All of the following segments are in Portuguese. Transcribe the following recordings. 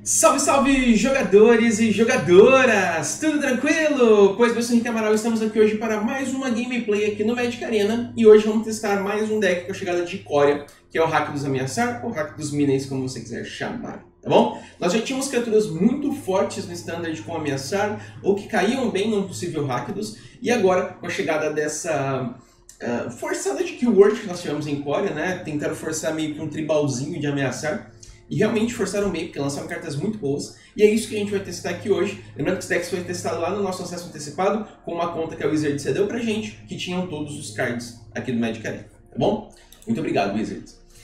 Salve, salve, jogadores e jogadoras! Tudo tranquilo? Pois eu sou o Henrique Amaral e estamos aqui hoje para mais uma gameplay aqui no Magic Arena. E hoje vamos testar mais um deck com a chegada de Ikoria, que é o Hack dos Ameaçar, ou Hack dos Minions, como você quiser chamar, tá bom? Nós já tínhamos criaturas muito fortes no Standard com Ameaçar, ou que caíam bem num possível Rakdos, e agora, com a chegada dessa forçada de keyword que nós tivemos em Ikoria, né? Tentaram forçar meio que um tribalzinho de Ameaçar, e realmente forçaram meio, porque lançaram cartas muito boas. E é isso que a gente vai testar aqui hoje. Lembrando que esse deck foi testado lá no nosso acesso antecipado, com uma conta que a Wizard cedeu pra gente, que tinham todos os cards aqui do Magic Arena, tá bom? Muito obrigado, Wizard.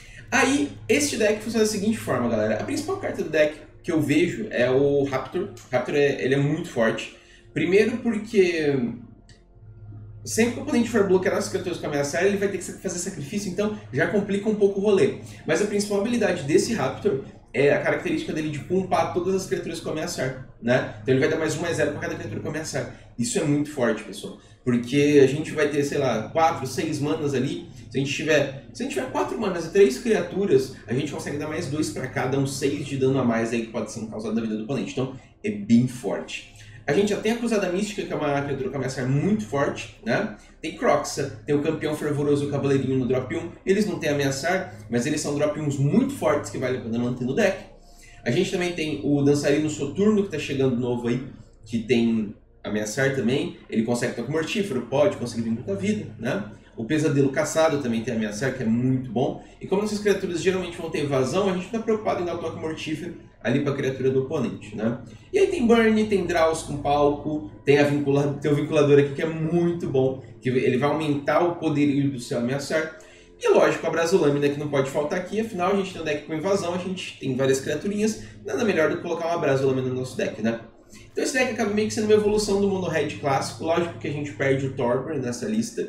Aí, este deck funciona da seguinte forma, galera. A principal carta do deck que eu vejo é o Raptor. O Raptor ele é muito forte. Primeiro porque sempre que o oponente for bloquear as criaturas com ameaçar, ele vai ter que fazer sacrifício, então já complica um pouco o rolê. Mas a principal habilidade desse Raptor é a característica dele de pumpar todas as criaturas com ameaçar, né? Então ele vai dar mais 1/0 para cada criatura com ameaçar. Isso é muito forte, pessoal. Porque a gente vai ter, sei lá, 4, 6 manas ali. Se a gente tiver 4 manas e 3 criaturas, a gente consegue dar mais 2 para cada, uns 6 de dano a mais aí que pode ser causado na vida do oponente. Então é bem forte. A gente já tem a Cruzada Mística, que é uma criatura com ameaçar muito forte, né? Tem Croxa, tem o Campeão Fervoroso e o Cavaleirinho no drop 1. Eles não têm ameaçar, mas eles são drop 1s muito fortes que vale a pena manter no deck. A gente também tem o Dançarino Soturno, que está chegando novo aí, que tem ameaçar também. Ele consegue toque mortífero, pode conseguir vir muita vida, né? O Pesadelo Caçado também tem ameaçar, que é muito bom. E como essas criaturas geralmente vão ter evasão, a gente não está preocupado em dar o toque mortífero ali para a criatura do oponente, né? E aí tem Burn, tem Draws com palco, tem o Vinculador aqui que é muito bom, que ele vai aumentar o poderio do seu ameaçar. E lógico, a Brasolâmina que não pode faltar aqui, afinal a gente tem um deck com invasão, a gente tem várias criaturinhas, nada melhor do que colocar uma Brasolâmina no nosso deck, né? Então esse deck acaba meio que sendo uma evolução do Mono Red clássico, lógico que a gente perde o Torbjorn nessa lista,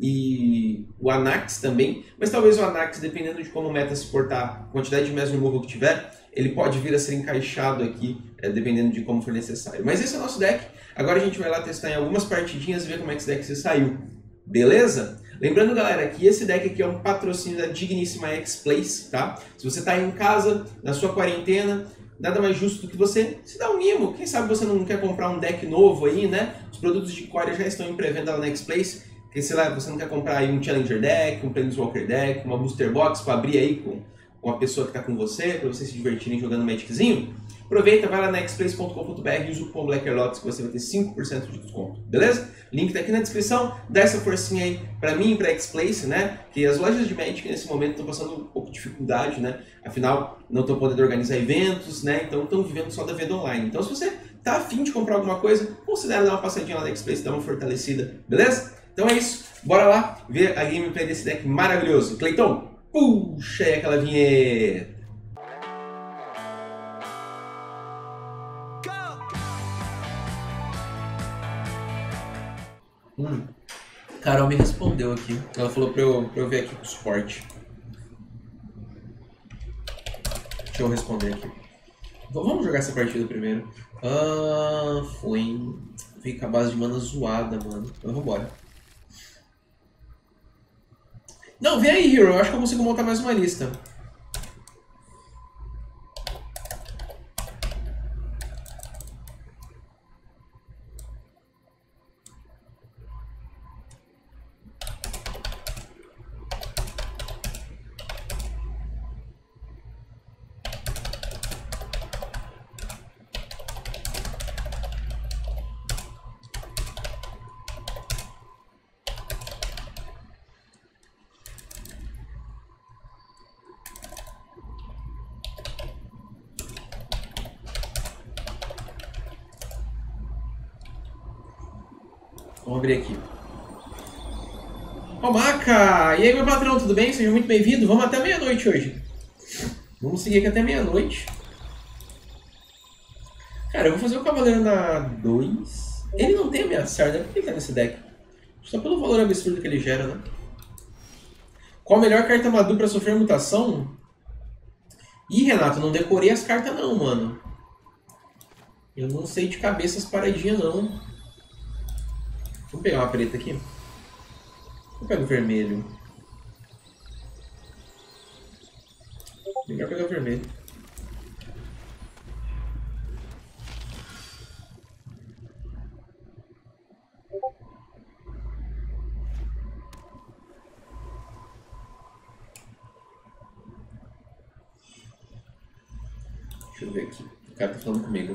e o Anax também, mas talvez o Anax, dependendo de como o meta se portar, a quantidade de Mass Removal que tiver, ele pode vir a ser encaixado aqui, dependendo de como for necessário. Mas esse é o nosso deck, agora a gente vai lá testar em algumas partidinhas e ver como é que esse deck se saiu, beleza? Lembrando, galera, que esse deck aqui é um patrocínio da digníssima X-Place, tá? Se você está em casa, na sua quarentena, nada mais justo do que você se dar um mimo. Quem sabe você não quer comprar um deck novo aí, né? Os produtos de Ikoria já estão em pré-venda lá na X-Place. Porque, sei lá, você não quer comprar aí um Challenger Deck, um Planeswalker Deck, uma Booster Box para abrir aí com a pessoa que está com você, para vocês se divertirem jogando Magiczinho, aproveita, vai lá na xplace.com.br e usa o cupom BLACKERLOTS que você vai ter 5% de desconto, beleza? Link tá aqui na descrição, dá essa forcinha aí para mim e para Xplace, né? Que as lojas de Magic nesse momento estão passando um pouco de dificuldade, né? Afinal, não estão podendo organizar eventos, né? Então estão vivendo só da venda online. Então se você tá afim de comprar alguma coisa, considere dar uma passadinha lá na Xplace, dar uma fortalecida, beleza? Então é isso, bora lá ver a gameplay desse deck maravilhoso. Cleiton, puxa aí aquela vinheta! Carol me respondeu aqui, ela falou pra eu ver aqui com o suporte. Deixa eu responder aqui. Vamos jogar essa partida primeiro. Veio com a base de mana zoada, mano. Então vambora. Não, vem aí, Hero. Eu acho que eu consigo montar mais uma lista. Vamos abrir aqui. Ô, Maca! E aí, meu patrão, tudo bem? Seja muito bem-vindo. Vamos até meia-noite hoje. Vamos seguir aqui até meia-noite. Cara, eu vou fazer o Cavaleiro na 2. Ele não tem ameaçar, né? Por que ele tá nesse deck? Só pelo valor absurdo que ele gera, né? Qual a melhor carta Madu pra sofrer mutação? Ih, Renato, não decorei as cartas não, mano. Eu não sei de cabeça as paradinhas, não. Vamos pegar uma preta aqui. Eu pego o vermelho. Melhor pegar o vermelho. Deixa eu ver aqui. O cara tá falando comigo.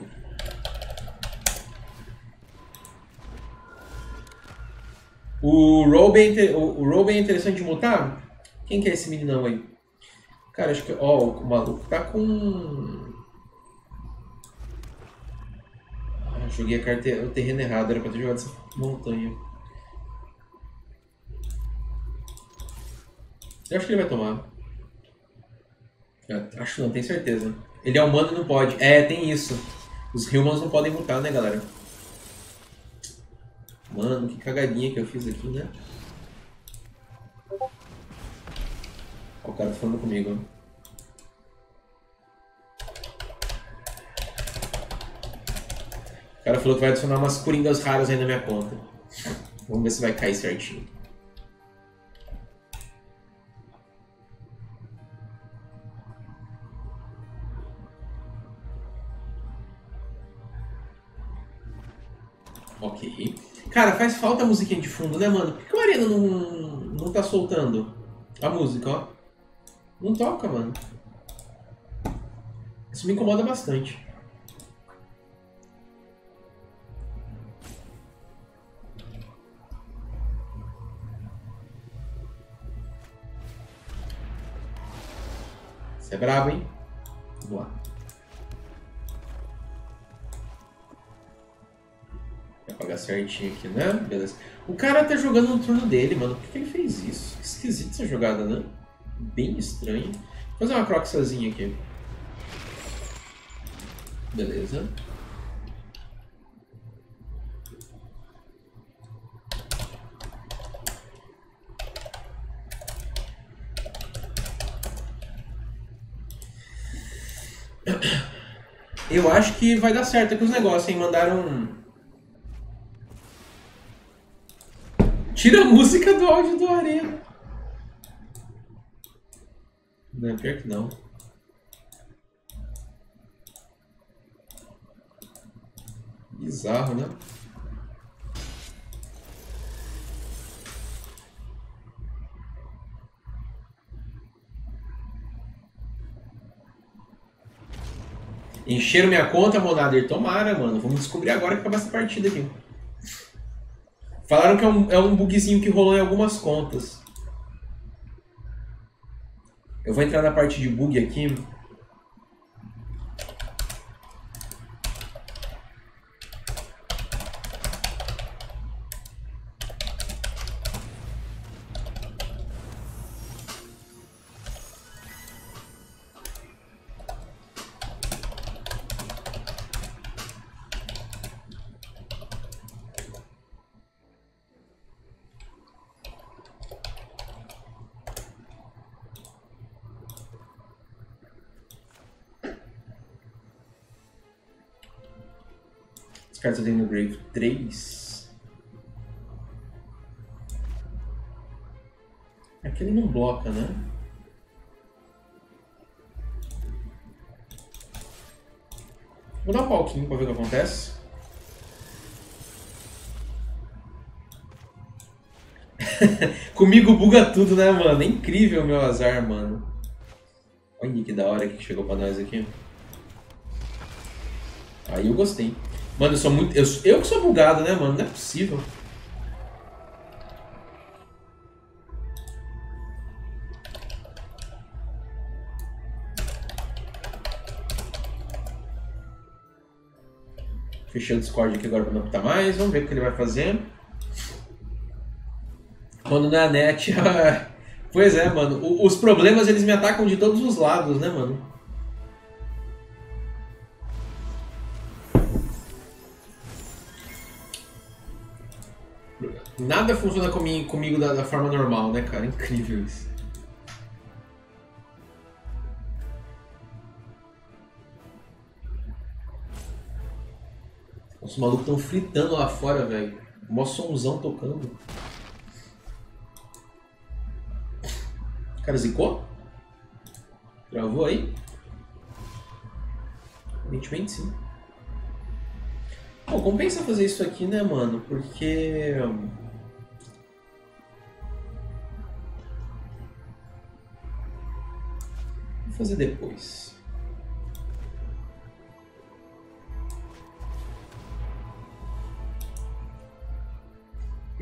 O Robin é interessante de mutar? Quem que é esse meninão aí? Cara, acho que... Ó, o maluco tá com... Ah, joguei o terreno errado. Era pra ter jogado essa montanha. Eu acho que ele vai tomar. Acho não, tenho certeza. Ele é humano e não pode. É, tem isso. Os humans não podem mutar, né, galera? Mano, que cagadinha que eu fiz aqui, né? Ó, o cara tá falando comigo. O cara falou que vai adicionar umas coringas raras aí na minha conta. Vamos ver se vai cair certinho. Ok. Cara, faz falta a musiquinha de fundo, né, mano? Por que o Arena não tá soltando a música, ó? Não toca, mano. Isso me incomoda bastante. Você é brabo, hein? Vamos lá. Vai pagar certinho aqui, né? Beleza. O cara tá jogando no turno dele, mano. Por que ele fez isso? Que esquisita essa jogada, né? Bem estranho. Vou fazer uma croxazinha aqui. Beleza. Eu acho que vai dar certo aqui os negócios, hein? Mandaram... Tira a música do áudio do Arena. Não, pior que não. Bizarro, né? Encheram minha conta, Monader. Tomara, mano. Vamos descobrir agora que acaba essa partida aqui. Falaram que é um bugzinho que rolou em algumas contas. Eu vou entrar na parte de bug aqui. As cartas eu tenho no Grave 3. Aqui ele não bloca, né? Vou dar um palquinho pra ver o que acontece. Comigo buga tudo, né, mano? É incrível o meu azar, mano. Olha que da hora que chegou pra nós aqui. Aí eu gostei. Mano, eu sou muito... Eu que sou bugado, né, mano? Não é possível. Fechei o Discord aqui agora pra não apitar mais. Vamos ver o que ele vai fazer. Quando não é a net... Pois é, mano. Os problemas, eles me atacam de todos os lados, né, mano? Nada funciona comigo da forma normal, né, cara? Incrível isso. Os malucos estão fritando lá fora, velho. Mó somzão tocando. O cara zicou? Travou aí? Evidentemente sim. Pô, compensa fazer isso aqui, né, mano? Porque... Vou fazer depois.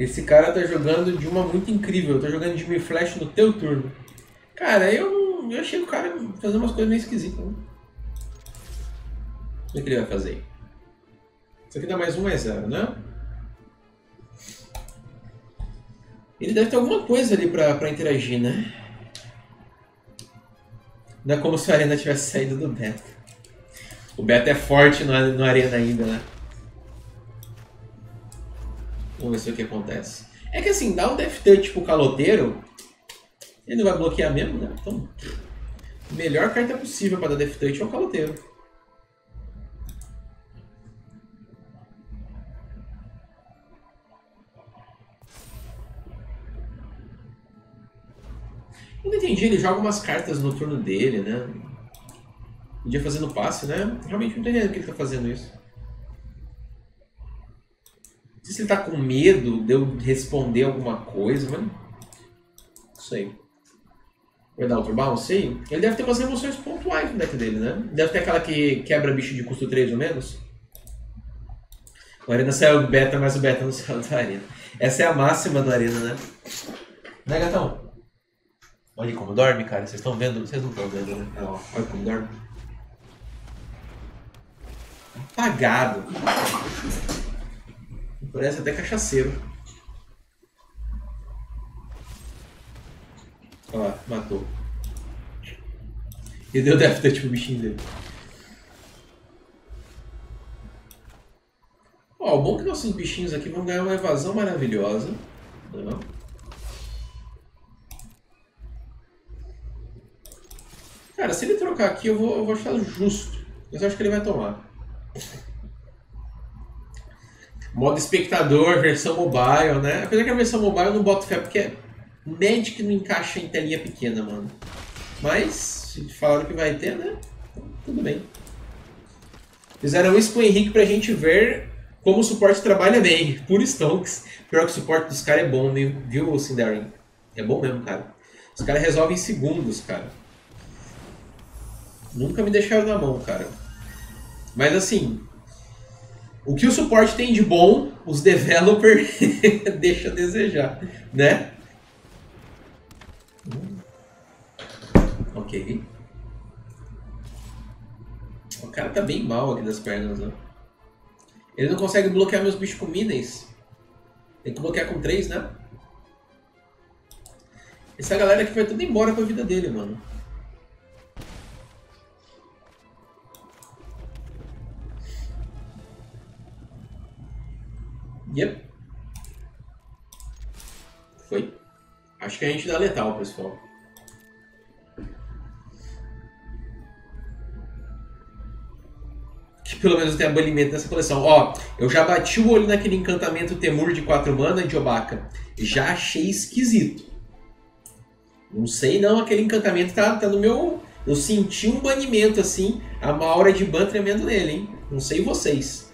Esse cara tá jogando de uma muito incrível. Tá jogando de flash no teu turno. Cara, eu achei o cara fazendo umas coisas meio esquisitas. Né? O que ele vai fazer? Isso aqui dá mais 1/0, né? Ele deve ter alguma coisa ali pra interagir, né? Não é como se a Arena tivesse saído do beta. O beta é forte no Arena ainda, né? Vamos ver se o que acontece. É que assim, dá um Death Touch pro caloteiro, ele não vai bloquear mesmo, né? Então, a melhor carta possível para dar Death Touch é o caloteiro. Eu não entendi, ele joga umas cartas no turno dele, né? Podia fazer no passe, né? Realmente não entendendo que ele tá fazendo isso. Não sei se ele tá com medo de eu responder alguma coisa, mas... Não sei. Vai dar outro bounce? Sei. Ele deve ter umas remoções pontuais no deck dele, né? Deve ter aquela que quebra bicho de custo 3 ou menos. O Arena saiu do beta, mas o beta não saiu da Arena. Essa é a máxima do Arena, né? Né, gatão? Olha como dorme, cara. Vocês estão vendo? Vocês não estão vendo, né? Ó, olha como dorme. Apagado. Parece até cachaceiro. Ó, matou. E deu Death Touch pro bichinho dele. Ó, o bom é que nossos bichinhos aqui vão ganhar uma evasão maravilhosa. Não. Cara, se ele trocar aqui, eu vou achar justo. Mas eu acho que ele vai tomar. Modo espectador, versão mobile, né? Apesar que a versão mobile eu não boto fé, porque Magic não encaixa em telinha pequena, mano. Mas, se falaram que vai ter, né? Tudo bem. Fizeram isso com o Henrique pra gente ver como o suporte trabalha bem. Puro Stonks. Pior que o suporte dos caras é bom, viu, Sindarin? É bom mesmo, cara. Os caras resolvem em segundos, cara. Nunca me deixaram na mão, cara. Mas assim, o que o suporte tem de bom, os developers deixam a desejar, né? Ok. O cara tá bem mal aqui das pernas, né? Ele não consegue bloquear meus bichos com Minions. Tem que bloquear com 3, né? Essa galera aqui vai tudo embora pra vida dele, mano. Yep. Foi. Acho que a gente dá letal, pessoal. Que pelo menos tem abolimento nessa coleção. Ó, eu já bati o olho naquele encantamento Temur de 4 mana de Obaka. Já achei esquisito. Não sei não, aquele encantamento tá no meu... Eu senti um banimento assim, a uma aura de ban tremendo nele, hein? Não sei vocês.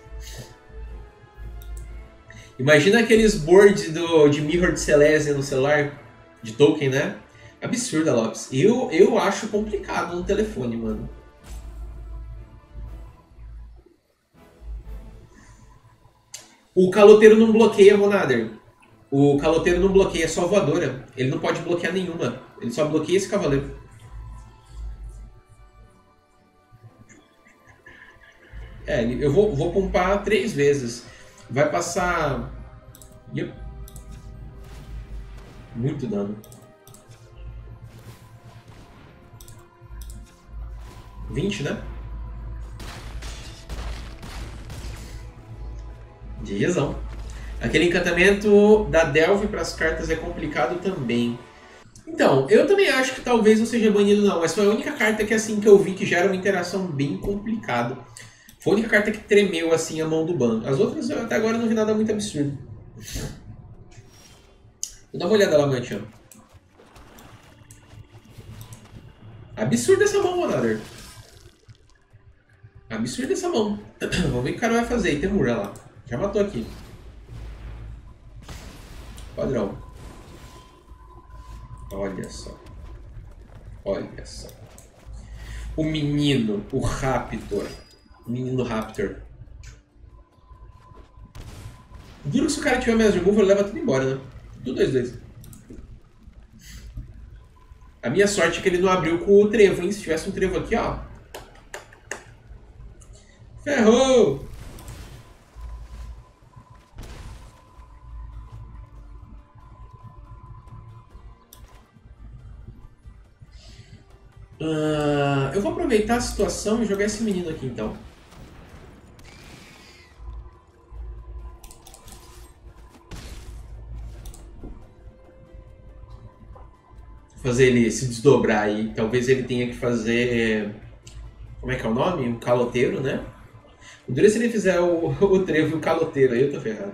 Imagina aqueles boards de Mirror de Celestia no celular, de token, né? Absurda, Lopes. Eu acho complicado no telefone, mano. O caloteiro não bloqueia, Monader. O caloteiro não bloqueia, é só voadora. Ele não pode bloquear nenhuma. Ele só bloqueia esse cavaleiro. É, eu vou pumpar 3 vezes. Vai passar... Yep. Muito dano. 20, né? De razão. Aquele encantamento da Delve para as cartas é complicado também. Então, eu também acho que talvez não seja banido não, mas foi a única carta que assim que eu vi que gera uma interação bem complicada. Foi a única carta que tremeu assim a mão do ban. As outras eu até agora não vi nada muito absurdo. Vou dar uma olhada lá, Mantian. Absurda essa mão, Monader. Absurda essa mão. Vamos ver o que o cara vai fazer. E tem Temur, lá. Já matou aqui. Padrão. Olha só. Olha só. O menino, o Raptor. O menino Raptor. Duro que se o cara tiver Mass Removal, ele leva tudo embora, né? Tudo 2-2. A minha sorte é que ele não abriu com o trevo, hein? Se tivesse um trevo aqui, ó. Ferrou! Eu vou aproveitar a situação e jogar esse menino aqui, então. Fazer ele se desdobrar aí. Talvez ele tenha que fazer... Como é que é o nome? Um caloteiro, né? O duro é se ele fizer o trevo e o caloteiro, aí eu tô ferrado.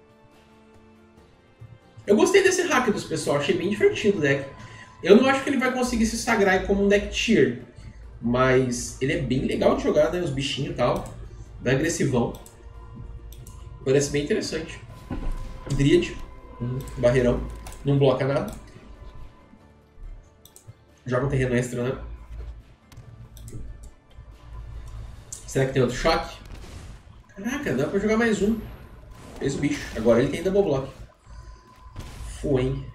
Eu gostei desse hack dos pessoal, achei bem divertido o deck. Eu não acho que ele vai conseguir se sagrar como um deck tier, mas ele é bem legal de jogar, né? Os bichinhos e tal, bem agressivão. Parece bem interessante. Dríade, barreirão, não bloca nada. Joga um terreno extra, né? Será que tem outro choque? Caraca, dá pra jogar mais um. Fez o bicho. Agora ele tem double block. Fuem.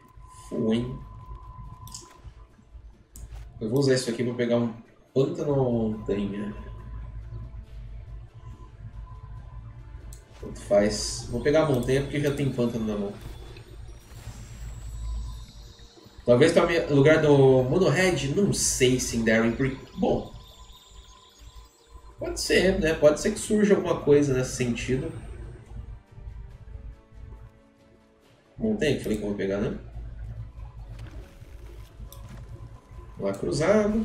Eu vou usar isso aqui pra pegar um pântano montanha. Tanto faz. Vou pegar a montanha porque já tem pântano na mão. Talvez tome lugar do Monohead, não sei, Sindarin, porque... Bom... Pode ser, né? Pode ser que surja alguma coisa nesse sentido. Montanha que falei que eu vou pegar, né? Lá cruzado.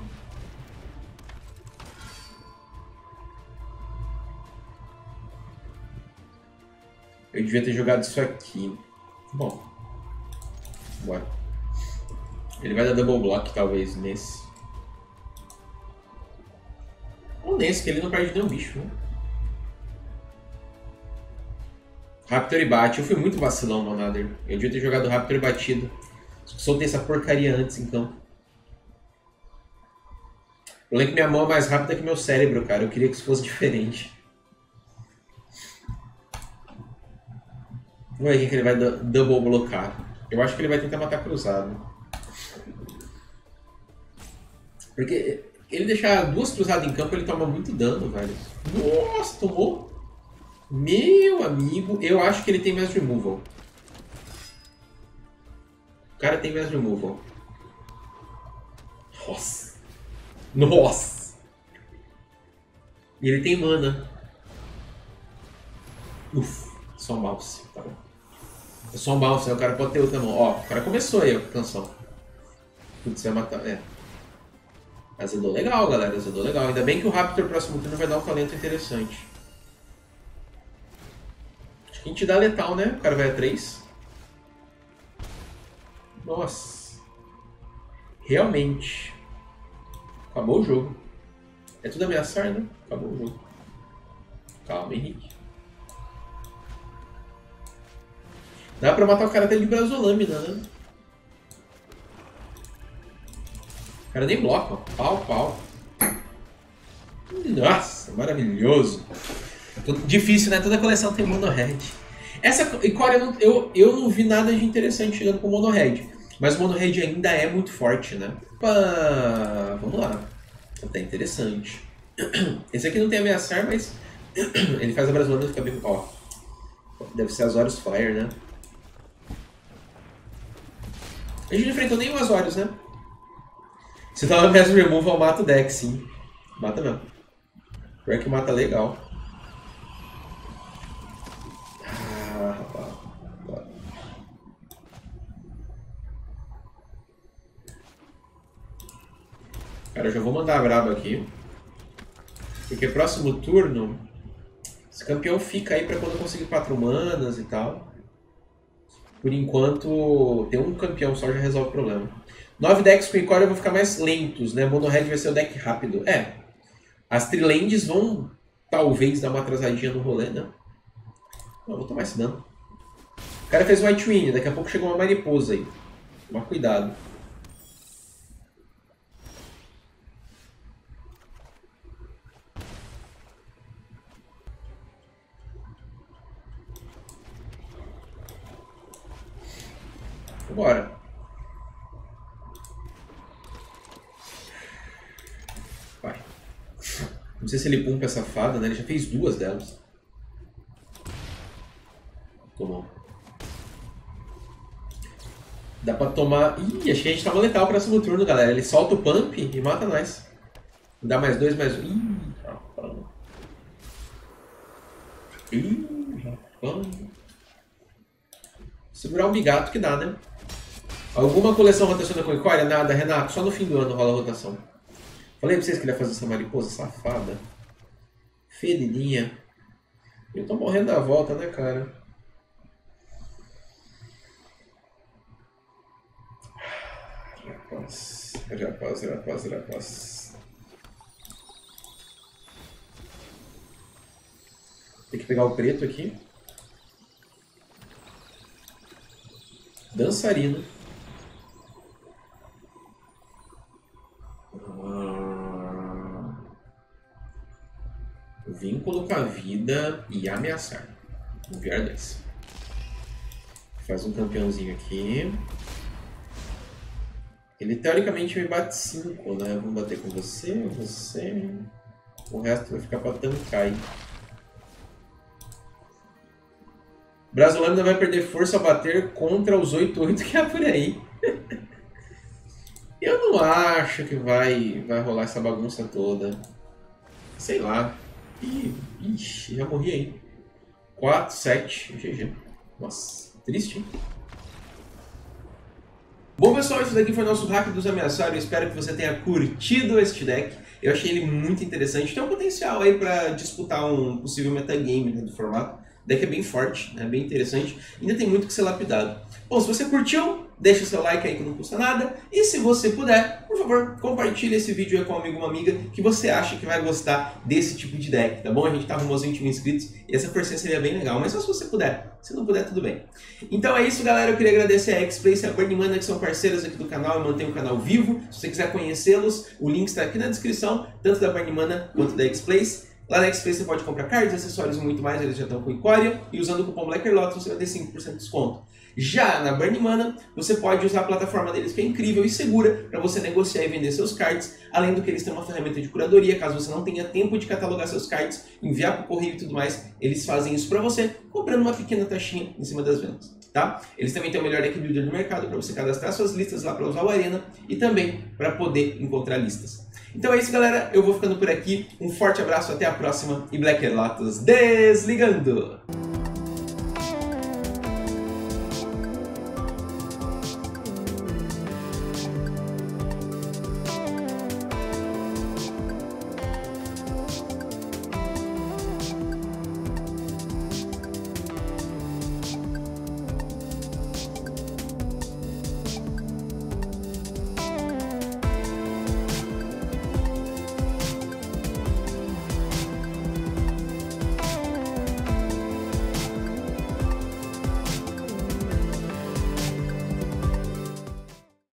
Eu devia ter jogado isso aqui. Bom. Bora. Ele vai dar double block, talvez, nesse. Ou nesse, que ele não perde nenhum bicho, né? Raptor e bate. Eu fui muito vacilão no Nader. Eu devia ter jogado Raptor e batido. Soltei essa porcaria antes em campo. Eu lembro que minha mão é mais rápida que meu cérebro, cara. Eu queria que isso fosse diferente. Vamos ver quem que ele vai double blocar. Eu acho que ele vai tentar matar cruzado. Porque ele deixar duas cruzadas em campo, ele toma muito dano, velho. Nossa, tomou. Meu amigo, eu acho que ele tem Mass Removal. O cara tem Mass Removal. Nossa. Nossa. E ele tem mana. Uf, só um bounce, tá bom. É só um bounce, né? O cara pode ter outra mão. Ó, o cara começou aí a canção. Putz, vai matar. É. Azedou legal, galera. Azedou legal. Ainda bem que o Raptor próximo turno vai dar um talento interessante. Acho que a gente dá letal, né? O cara vai a 3. Nossa. Realmente. Acabou o jogo. É tudo ameaçar, né? Acabou o jogo. Calma, Henrique. Dá pra matar o cara até de brasolâmina, né? O cara nem bloca, ó. Pau. Nossa, maravilhoso. Difícil, né? Toda coleção tem Monohead. Essa Icória, eu não vi nada de interessante chegando com o Monohead. Mas o Monohead ainda é muito forte, né? Opa, vamos lá. Tá interessante. Esse aqui não tem ameaçar, mas ele faz a brasolâmina ficar bem... Ó, deve ser Azorius Fire, né? A gente não enfrentou nem o Azorius, né? Se tava Mass Removal, mata o deck, sim. Mata mesmo. Pior que mata legal. Ah, rapaz. Bora. Cara, eu já vou mandar a braba aqui. Porque próximo turno, esse campeão fica aí pra quando eu conseguir 4 manas e tal. Por enquanto, ter um campeão só já resolve o problema. 9 decks com Icória vão ficar mais lentos, né? Monohead vai ser o deck rápido. É, as Trilands vão talvez dar uma atrasadinha no rolê, né? Não, vou tomar esse dano. O cara fez White Wind, daqui a pouco chegou uma mariposa aí. Toma cuidado. Vambora. Vai. Não sei se ele pumpa essa fada, né? Ele já fez 2 delas. Tomou. Dá pra tomar... Ih, acho que a gente tava letal pro próximo turno, galera. Ele solta o pump e mata nós. Dá mais 2, mais 1. Ih, rapaz. Ih, rapaz. Segurar um bigato que dá, né? Alguma coleção rotaciona com Icória? Nada, Renato. Só no fim do ano rola a rotação. Falei pra vocês que ele ia fazer essa mariposa safada. Fedidinha. Eu tô morrendo da volta, né, cara? Rapaz. Tem que pegar o preto aqui. Dançarino. Vínculo com a vida e ameaçar. Enviar 10. Faz um campeãozinho aqui. Ele teoricamente me bate 5, né? Vamos bater com você. O resto vai ficar pra tancar aí. Brasilândia vai perder força a bater contra os 8-8 que é por aí. Eu não acho que vai rolar essa bagunça toda. Sei lá. Ixi, já morri aí. 4, 7. GG. Nossa, triste, hein? Bom, pessoal, esse daqui foi o nosso hack dos ameaçados. Eu espero que você tenha curtido este deck. Eu achei ele muito interessante. Tem um potencial aí para disputar um possível metagame, né, do formato. O deck é bem forte, né, bem interessante. Ainda tem muito que ser lapidado. Bom, se você curtiu, deixa o seu like aí que não custa nada. E se você puder, por favor, compartilhe esse vídeo aí com um amigo ou uma amiga que você acha que vai gostar desse tipo de deck, tá bom? A gente tá rumo aos 20 mil inscritos e essa porcentagem seria bem legal, mas só se você puder. Se não puder, tudo bem. Então é isso, galera. Eu queria agradecer a X-Place e a Burning Mana, que são parceiros aqui do canal e mantêm o canal vivo. Se você quiser conhecê-los, o link está aqui na descrição, tanto da Burning Mana quanto da X-Place. Lá na X-Place você pode comprar cards, acessórios e muito mais, eles já estão com Icória, e usando o cupom BLACKERLOTS você vai ter 5% de desconto. Já na Burning Mana, você pode usar a plataforma deles, que é incrível e segura para você negociar e vender seus cards, além do que eles têm uma ferramenta de curadoria, caso você não tenha tempo de catalogar seus cards, enviar para o correio e tudo mais, eles fazem isso para você, comprando uma pequena taxinha em cima das vendas. Tá? Eles também têm o melhor deck builder do mercado para você cadastrar suas listas lá para usar o Arena e também para poder encontrar listas. Então é isso, galera. Eu vou ficando por aqui. Um forte abraço, até a próxima e BLACKERLOTS desligando!